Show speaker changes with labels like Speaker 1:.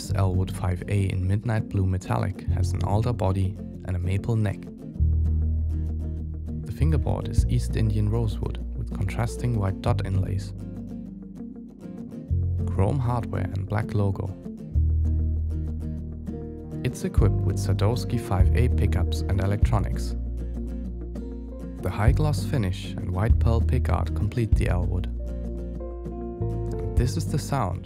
Speaker 1: This Elwood 5A in midnight blue metallic has an alder body and a maple neck. The fingerboard is East Indian rosewood with contrasting white dot inlays, chrome hardware and black logo. It's equipped with Sadowsky 5A pickups and electronics. The high gloss finish and white pearl pickguard complete the Elwood. And this is the sound.